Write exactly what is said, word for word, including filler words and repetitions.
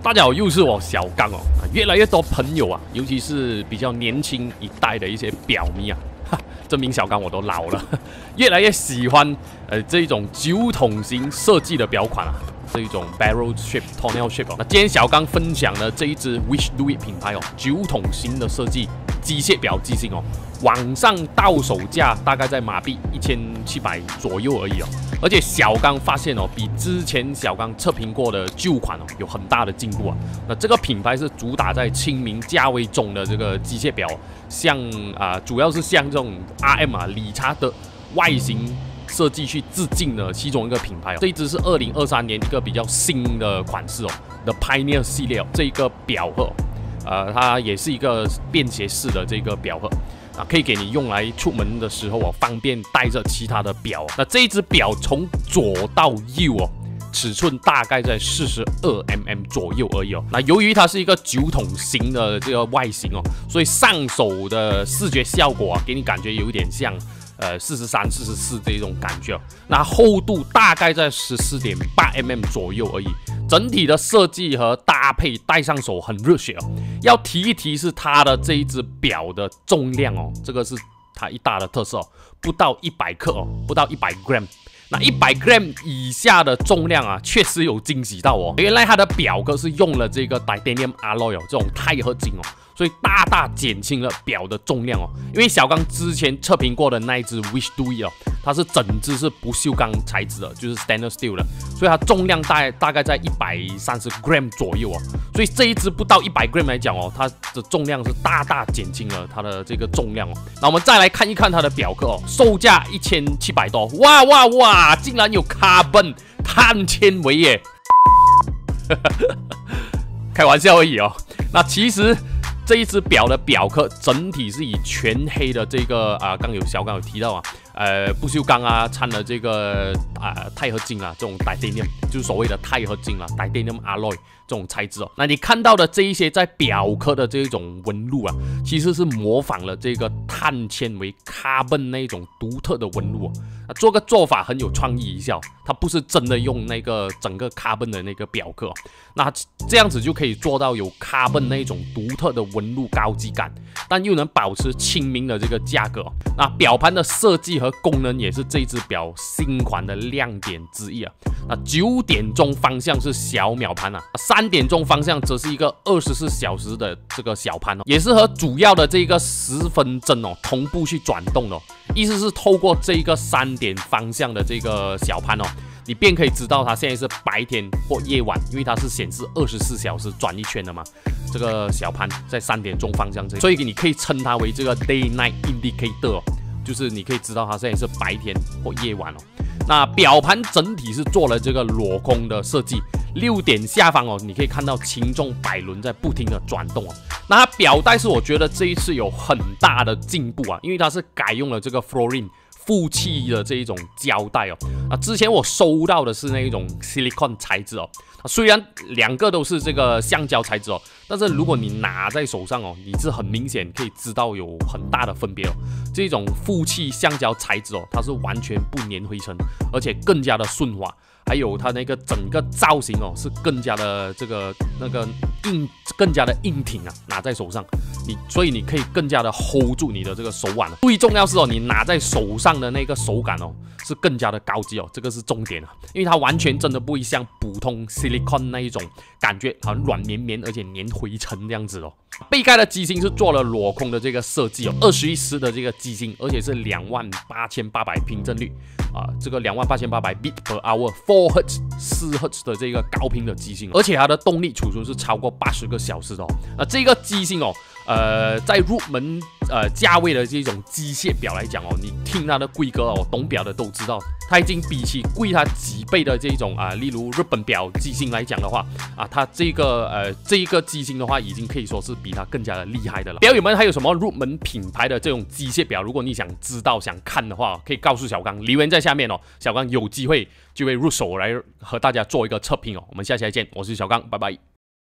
大家好，又是我小刚哦。越来越多朋友啊，尤其是比较年轻一代的一些表迷啊，哈，证明小刚我都老了，越来越喜欢呃这种酒桶型设计的表款啊，这一种 barrel shape、tunnel shape 哦。那今天小刚分享的这一支 Which Do It 品牌哦，酒桶型的设计机械表机芯哦，网上到手价大概在马币一千七百左右而已哦。而且小刚发现哦，比之前小刚测评过的旧款哦，有很大的进步啊。那这个品牌是主打在亲民价位中的这个机械表，像啊、呃，主要是向这种 R M 啊理查德外形设计去致敬的其中一个品牌哦。这一支是二零二三年一个比较新的款式哦 ，The Pioneer 系列、哦、这一个表盒，呃，它也是一个便携式的这个表盒。啊，可以给你用来出门的时候哦，方便带着其他的表。那这一只表从左到右哦，尺寸大概在四十二 mm 左右而已哦。那由于它是一个酒桶型的这个外形哦，所以上手的视觉效果啊，给你感觉有一点像呃四十三、四十四这种感觉哦。那厚度大概在十四点八 mm 左右而已。整体的设计和搭配戴上手很热血哦。要提一提是它的这一只表的重量哦，这个是它一大的特色哦，不到一百克哦，不到一百 gram。那一百 gram 以下的重量啊，确实有惊喜到哦。原来它的表壳是用了这个 titanium alloy 哦，这种钛合金哦，所以大大减轻了表的重量哦。因为小刚之前测评过的那一只 Which Do It 哦，它是整只是不锈钢材质的，就是 stainless steel 的，所以它重量大大概在一百三十 gram 左右哦。所以这一只不到一百 gram 来讲哦，它的重量是大大减轻了它的这个重量哦。那我们再来看一看它的表壳哦，售价一千七百多，哇哇哇，竟然有 carbon 碳纤维耶！开玩笑而已哦。那其实这一只表的表壳整体是以全黑的这个啊，刚有小刚有提到啊，呃，不锈钢啊，掺了这个啊钛合金啊，这种 titanium 就是所谓的钛合金啊 ，titanium alloy 这种材质哦。那你看到的这一些在表壳的这种纹路啊，其实是模仿了这个碳纤维 carbon 那一种独特的纹路哦。啊，做个做法很有创意一下，它不是真的用那个整个 carbon 的那个表壳、哦，那这样子就可以做到有 carbon 那种独特的纹路高级感，但又能保持亲民的这个价格、哦。那表盘的设计和功能也是这只表新款的亮点之一啊。那九点钟方向是小秒盘啊，三点钟方向则是一个二十四小时的这个小盘哦，也是和主要的这个十分针哦同步去转动的、哦。意思是透过这个三点方向的这个小盘哦，你便可以知道它现在是白天或夜晚，因为它是显示二十四小时转一圈的嘛。这个小盘在三点钟方向这里，所以你可以称它为这个 day night indicator 哦，就是你可以知道它现在是白天或夜晚哦。那表盘整体是做了这个镂空的设计，六点下方哦，你可以看到轻重摆轮在不停的转动哦。那它表带是我觉得这一次有很大的进步啊，因为它是改用了这个 fluorine 负气的这一种胶带哦。啊，之前我收到的是那一种 silicone 材质哦，虽然两个都是这个橡胶材质哦，但是如果你拿在手上哦，你是很明显可以知道有很大的分别哦。这种负气橡胶材质哦，它是完全不粘灰尘，而且更加的顺滑。还有它那个整个造型哦，是更加的这个那个硬，更加的硬挺啊，拿在手上，你所以你可以更加的 hold 住你的这个手腕、啊。最重要是哦，你拿在手上的那个手感哦，是更加的高级哦，这个是重点啊，因为它完全真的不会像普通 silicone 那一种感觉，很软绵绵而且粘灰尘这样子哦。背盖的机芯是做了镂空的这个设计哦，二十一丝的这个机芯，而且是两万八千八百平振率啊，这个两万八千八百 bit per hour， 四赫兹、四赫兹的这个高频的机芯，而且它的动力储存是超过八十个小时的哦。那这个机芯哦，呃，在入门呃价位的这种机械表来讲哦，你听它的规格哦，懂表的都知道，它已经比起贵它几倍的这种啊，例如日本表机芯来讲的话啊，它这个呃这一个机芯的话，已经可以说是比它更加的厉害的了。表友们还有什么入门品牌的这种机械表？如果你想知道、想看的话，可以告诉小刚，留言在下面哦，小刚有机会就会入手来和大家做一个测评哦。我们下期再见，我是小刚，拜拜。